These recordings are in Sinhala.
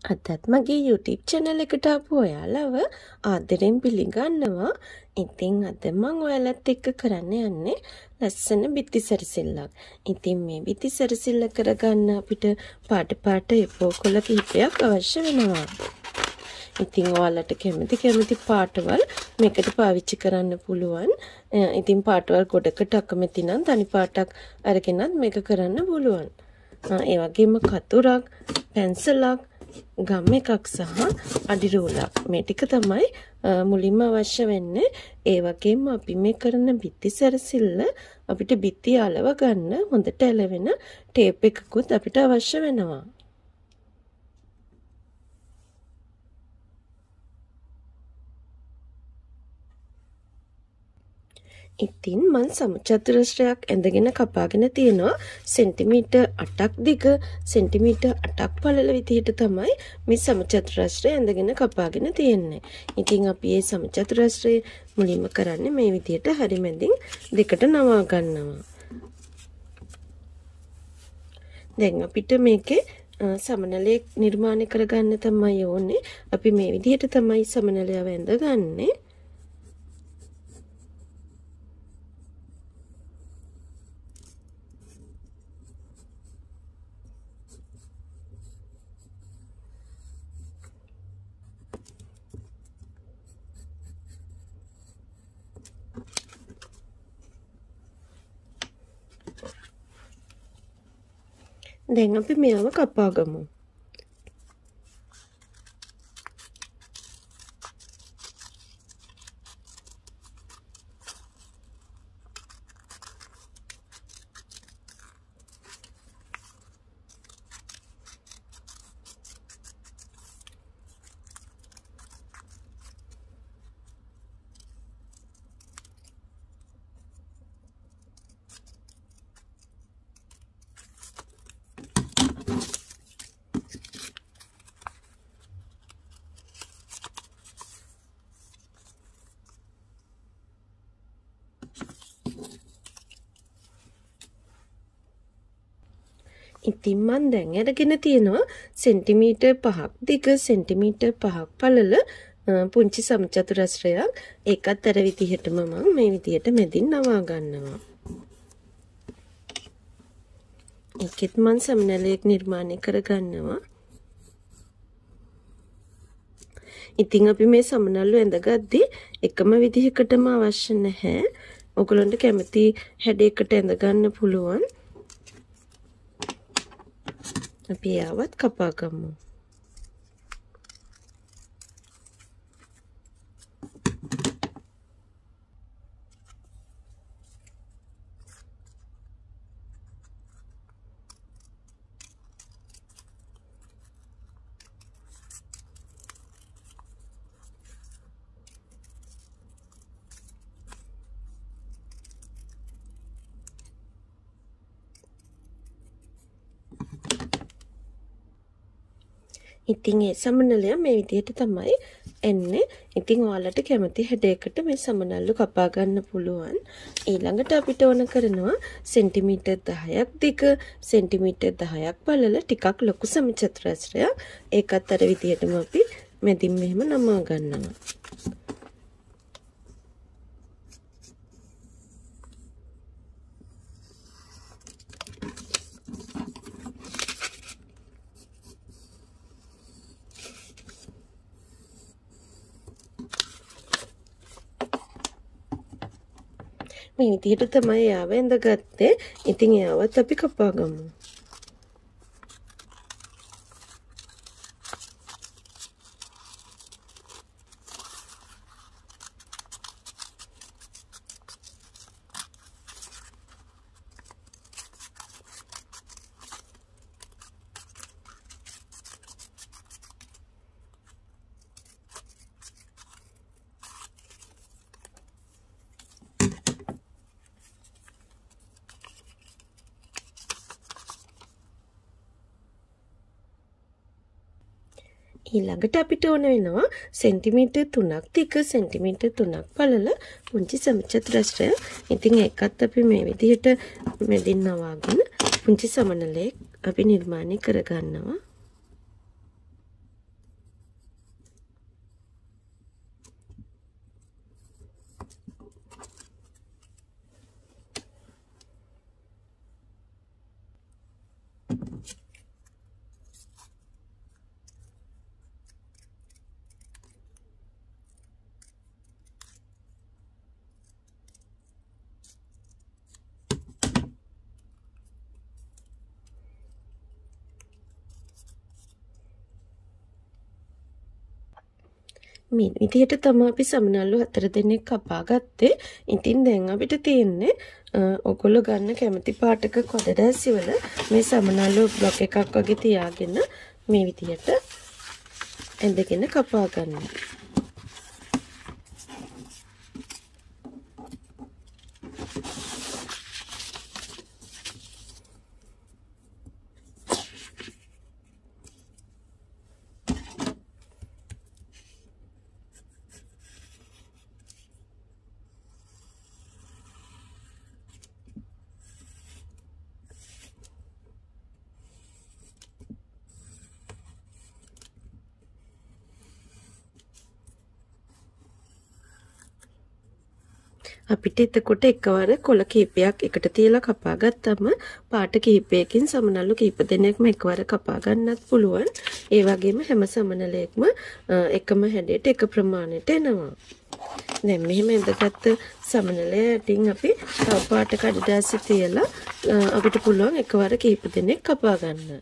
අදත් මගේ YouTube channel එකට ආපු ඔයාලව ආදරෙන් පිළිගන්නවා. ඉතින් අද මම ඔයාලත් එක්ක කරන්න යන්නේ ලස්සන bithisarasili. ඉතින් මේ bithisarasili කරගන්න අපිට පාට එපෝකොළ කිහිපයක් අවශ්‍ය වෙනවා. ඉතින් ඔයාලට කැමති පාටවල් මේකට පාවිච්චි කරන්න පුළුවන්. ඉතින් පාටවල් ගොඩකට අකමැති නම් තනි පාටක් අරගෙනත් මේක කරන්න පුළුවන්. ඒ වගේම කතුරක්, පැන්සලක්, ගම් එකක් සහ අඩි රෝලක් මේ ටික තමයි මුලින්ම අවශ්‍ය වෙන්නේ. ඒ වගේම අපි මේ කරන bithisarasili අපිට බිත්ති අලව ගන්න හොඳට ඇලවෙන ටේප් එකකුත් අපිට අවශ්‍ය වෙනවා. ඉතින් මම සමචතුරස්‍රයක් ඇඳගෙන කපාගෙන තියෙනවා. සෙන්ටිමීටර් 8ක් දිග, සෙන්ටිමීටර් 8ක් පළල විදිහට තමයි මේ සමචතුරස්‍රය ඇඳගෙන කපාගෙන තියෙන්නේ. ඉතින් අපි මේ සමචතුරස්‍රය මුලින්ම කරන්නේ මේ විදිහට හරි මැදින් දෙකට නවා ගන්නවා. දැන් අපිට මේකේ සමනලයක් නිර්මාණය කරගන්න තමයි ඕනේ. අපි මේ විදිහට තමයි සමනලයව ඇඳගන්නේ. දැන් අපි මෙයාව කපා ගමු. ඉතින් මම දැන් අරගෙන තියෙනවා සෙන්ටිමීටර් 5ක් දිග, සෙන්ටිමීටර් 5ක් පළල පුංචි සමචතුරස්‍රයක්. ඒකත් අර විදිහටම මම මේ විදිහට මැදින් නවා ගන්නවා. ඒකෙත් මම සමනලයක් නිර්මාණය කරගන්නවා. ඉතින් අපි මේ සමනල්ලු ඇඳගද්දී එකම විදිහකටම අවශ්‍ය නැහැ. ඔයගොල්ලන්ට කැමති හැඩයකට ඇඳ ගන්න පුළුවන්. අපි ආවත් කපා ගමු. ඉතින් ඒ සමනලය මේ විදිහට තමයි එන්නේ. ඉතින් ඔයාලට කැමති හැඩයකට මේ සමනල්ලු කපා ගන්න පුළුවන්. ඊළඟට අපිට ඕන කරනවා සෙන්ටිමීටර් 10ක් දිග, සෙන්ටිමීටර් 10ක් පළල ටිකක් ලොකු සමචතුරස්‍රයක්. ඒකත් අර විදිහටම අපි මැදින් මෙහෙම නමා ගන්නවා. මේ විදිහට තමයි යාව ඇඳගත්තේ. ඉතින් යාවත් අපි කපා ගමු. ඊළඟට අපිට ඕන වෙනවා සෙන්ටිමීටර් 3ක් දිග, සෙන්ටිමීටර් 3ක් පළල පුංචි සමචතුරස්‍රයක්. ඉතින් ඒකත් අපි මේ විදිහට මැදින් නවාගෙන පුංචි සමනලයක් අපි නිර්මාණය කරගන්නවා. මේ විදිහට තමයි අපි සමනල්ලු 4 දෙනෙක් කපා ගත්තේ. ඉතින් දැන් අපිට තියෙන්නේ ඔයගොල්ලෝ ගන්න කැමති පාටක කොඩදාසි වල මේ සමනල්ලු බ්ලොක් එකක් වගේ තියාගෙන මේ විදිහට ඇඳගෙන කපා ගන්න. අපිට එතකොට එකවර කොළ කීපයක් එකට තියලා කපා ගත්තම පාට කීපයකින් සමනල්ලු කීප දෙනෙක්ම එකවර කපා ගන්නත් පුළුවන්. ඒ වගේම හැම සමනලයක්ම එකම හැඩයට එක ප්‍රමාණයට එනවා. දැන් මෙහෙම ඇඳගත්ත සමනලය යටින් අපි තව පාට කඩදාසි තියලා අපිට පුළුවන් එකවර කීප දෙනෙක් කපා ගන්න.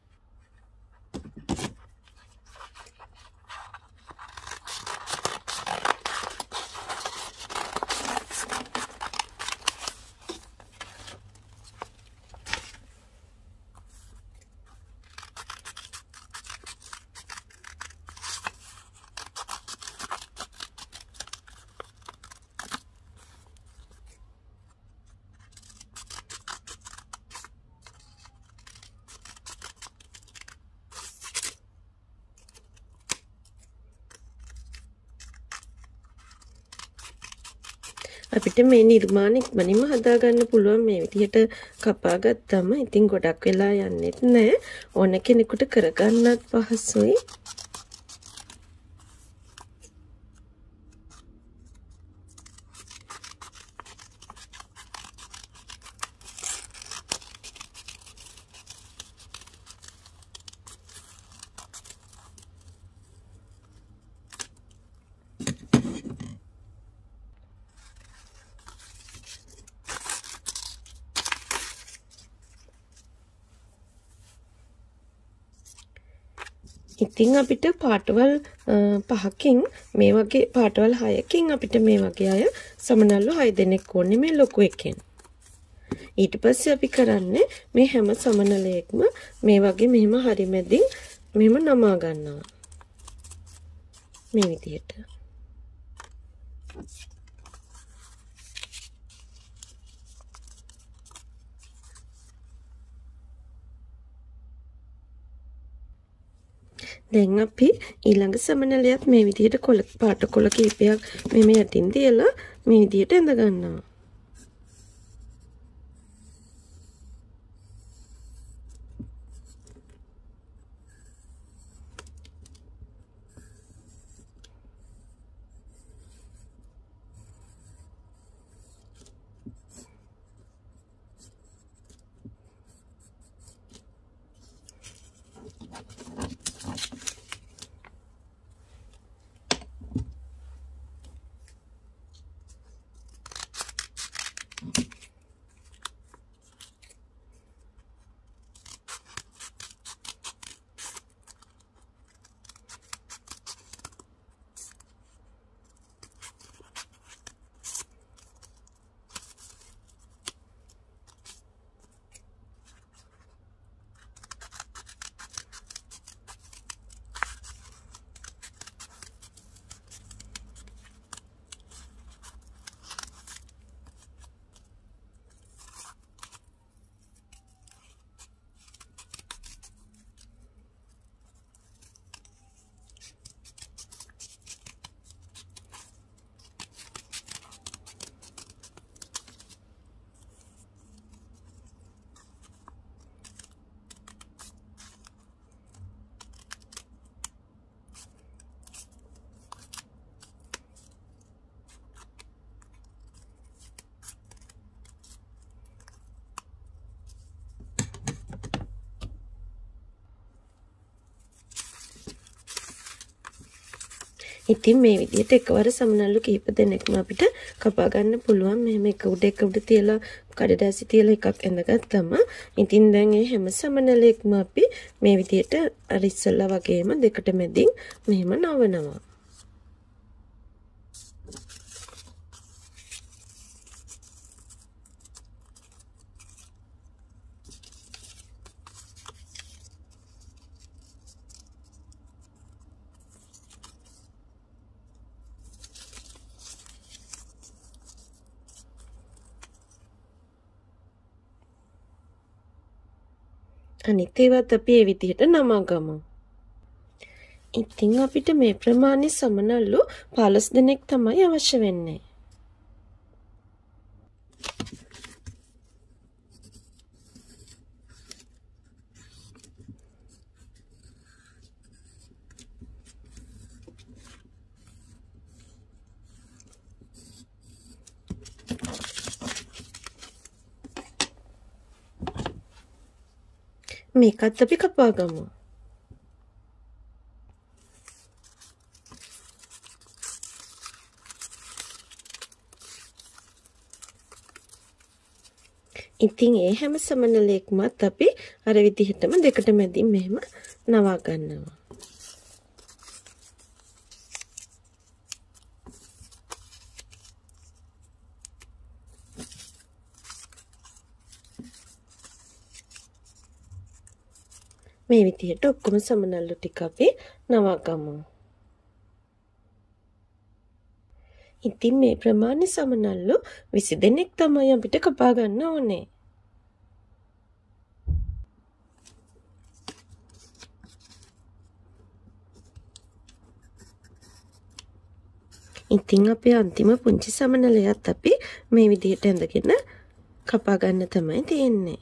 අපිට මේ නිර්මාණ ඉක්මනින්ම හදා ගන්න පුළුවන් මේ විදිහට කපා ගත්තම ඉතින් ගොඩක් වෙලා යන්නෙත් නෑ. ඕන කෙනෙකුට කරගන්නත් පහසුයි. ඉතින් අපිට පාටවල් 5කින් මේ වගේ පාටවල් 6කින් අපිට මේ වගේ අය සමනල්ලු 6 දෙනෙක් ඕනේ මේ ලොකු එකෙන්. ඊට පස්සේ අපි කරන්නේ මේ හැම සමනලයක්ම මේ වගේ මෙහෙම හරි මැදින් මෙහෙම නමා ගන්නවා. මේ විදිහට. දැන් අපි ඊළඟ සමනලයත් මේ විදිහට පාට කොළ කීපයක් මෙහෙම යටින් තියලා මේ විදිහට ඇඳ ගන්නවා. ඉතින් මේ විදිහට එකවර සමනල්ලු කිහිප දෙනෙක්ම අපිට කපා ගන්න පුළුවන්. මෙහෙම එක උඩ තියලා කඩදාසි තියලා එකක් ඇඳගත්තම ඉතින් දැන් මේ හැම සමනලයක්ම අපි මේ විදිහට අර ඉස්සල්ලා වගේම දෙකට මැදින් මෙහෙම නවනවා. අනිත් ඒවත් අපි ඒ විදිහට නමගමු. ඉතින් අපිට මේ ප්‍රමාණය සමනල්ලු 15 දෙනෙක් තමයි අවශ්‍ය වෙන්නේ. මේකත් අපි කපා ගමු. ඉතින් ඒ හැම සමනලයක්මත් අපි අර විදිහටම දෙකට මැදින් මෙහෙම නවා ගන්නවා. මේ විදිහට ඔක්කොම සමනල්ලු ටික අපි නවා ගමු. ඉතින් මේ ප්‍රමාණය සමනල්ලු 20 දෙනෙක් තමයි අපිට කපා ගන්න ඕනේ. ඉතින් අපේ අන්තිම පුංචි සමනලයත් අපි මේ විදිහට ඇඳගෙන කපා ගන්න තමයි තියෙන්නේ.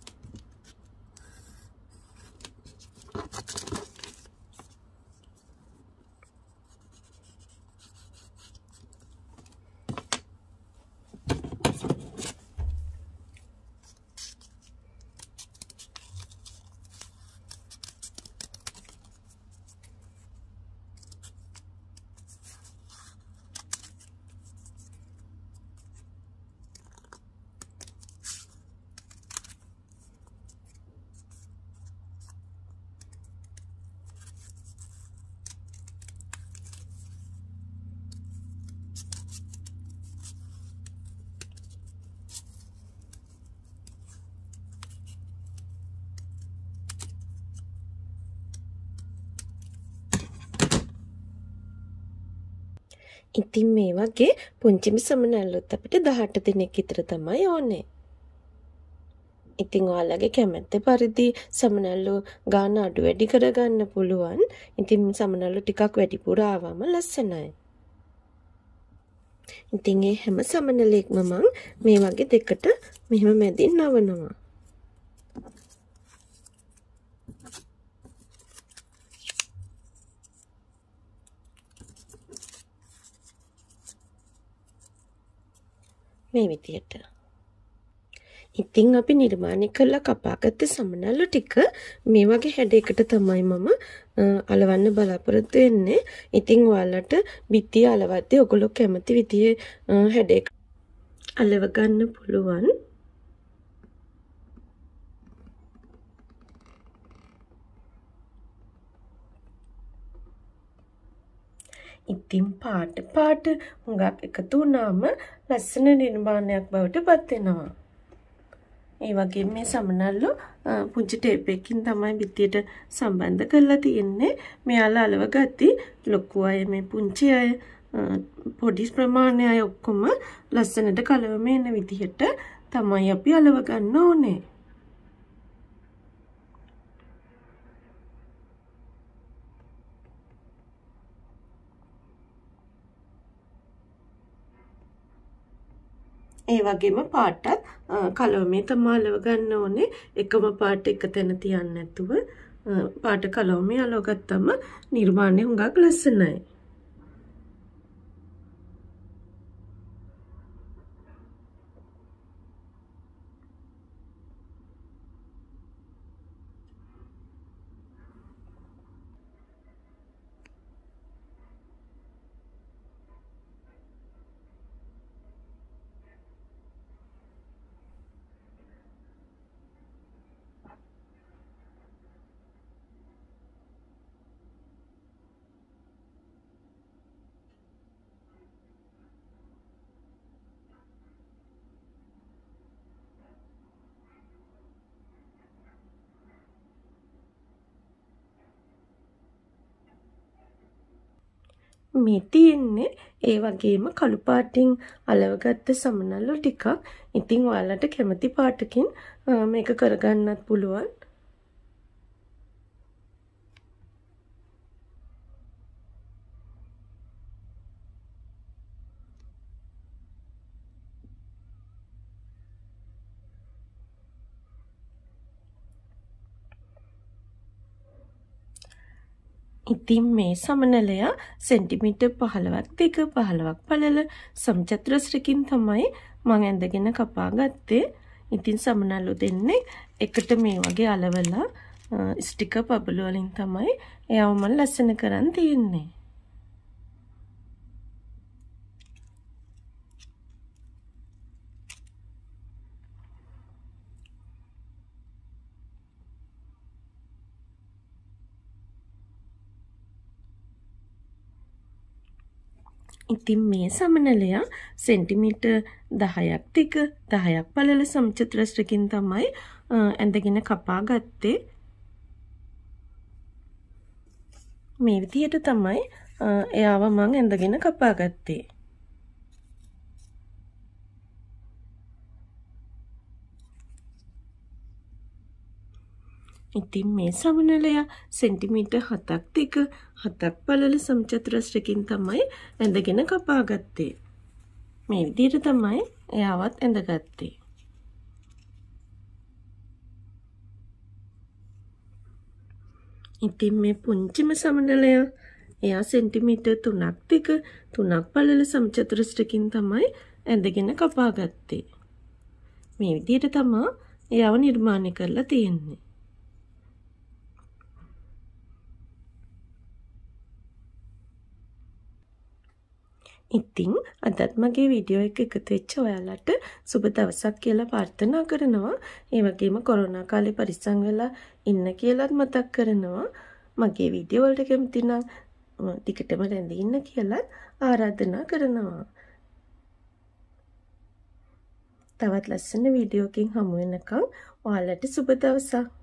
ඉතින් මේ වගේ පුංචිම සමනල්ලුත් අපිට 18 දෙනෙක් විතර තමයි ඕනේ. ඉතින් ඔයාලගේ කැමැත්ත පරිදි සමනල්ලු ගාන අඩු වැඩි කරගන්න පුළුවන්. ඉතින් සමනල්ලු ටිකක් වැඩිපුර ආවම ලස්සනයි. ඉතින් මේ හැම සමනලයක්ම මම මේ වගේ දෙකට මෙහෙම මැදින් නවනවා. මේ විදියට. ඉතින් අපි නිර්මාණය කළා කපාගත්ත සමනල්ලු ටික මේ වගේ හැඩයකට තමයි මම අලවන්න බලාපොරොත්තු වෙන්නේ. ඉතින් ඔයාලට බිත්තිය අලවද්දී ඔයගොල්ලෝ කැමති විදිහේ හැඩයක අලව ගන්න පුළුවන්. ඉතින් පාට හුඟක් එකතු වුණාම ලස්සන නිර්මාණයක් බවට පත් වෙනවා. ඒ වගේම මේ සමනල්ලු පුංචි ටේප් එකකින් තමයි බිත්තියට සම්බන්ධ කරලා තියෙන්නේ. මෙයාලා අලව ගත්තී ලොකු අය මේ පුංචි අය පොඩි ප්‍රමාණය අය ඔක්කොම ලස්සනට කලවම එන විදිහට තමයි අපි අලව ගන්න ඕනේ. ඒ වගේම පාටත් කලවමේ තමයි අලව ගන්න ඕනේ. එකම පාට එක තැන තියන්න නැතුව පාට කලවමේ අලව ගත්තම නිර්මාණය හුඟක් ලස්සනයි. මේ තියෙන්නේ ඒ වගේම කළු පාටින් අලවගත්ත සමනල්ලු ටිකක්. ඉතින් ඔයාලට කැමති පාටකින් මේක කරගන්නත් පුළුවන්. ඉතින් මේ සමනලය සෙන්ටිමීටර් 15ක් දිග 15ක් පළල සමචතුරස්‍රකින් තමයි මම ඇඳගෙන කපා ගත්තේ. ඉතින් සමනලු දෙන්නේ එකට මේ වගේ අලවලා ස්ටිකර් බබළු වලින් තමයි එයාව මම ලස්සන කරන් තියන්නේ. ඉතින් මේ සමනලය සෙන්ටිමීටර් 10ක් දිග 10ක් පළල සමචතුරස්‍රකින් තමයි ඇඳගෙන කපා ගත්තේ. මේ විදිහට තමයි එයාව මම ඇඳගෙන කපා ගත්තේ. ඉතින් මේ සමනලය සෙන්ටිමීටර් 7ක් දිග 7ක් පළල සමචතුරස්‍රකින් තමයි ඇඳගෙන කපා ගත්තේ. මේ විදිහට තමයි එයාවත් ඇඳගත්තේ. ඉතින් මේ පුංචිම සමනලය එයා සෙන්ටිමීටර් 3ක් දිග 3ක් පළල සමචතුරස්‍රකින් තමයි ඇඳගෙන කපා ගත්තේ. මේ විදිහට තමයි එයාව නිර්මාණය කරලා තියෙන්නේ. ඉතින් අදත් මගේ වීඩියෝ එක එකතු වෙච්ච ඔයාලට සුබ දවසක් කියලා ප්‍රාර්ථනා කරනවා. ඒ වගේම කොරෝනා කාලේ පරිස්සම් වෙලා ඉන්න කියලාත් මතක් කරනවා. මගේ වීඩියෝ වලට කැමති නම් ටිකටම රැඳී ඉන්න කියලාත් ආරාධනා කරනවා. තවත් ලස්සන වීඩියෝ එකකින් හමු වෙනකම් ඔයාලට සුබ දවසක්.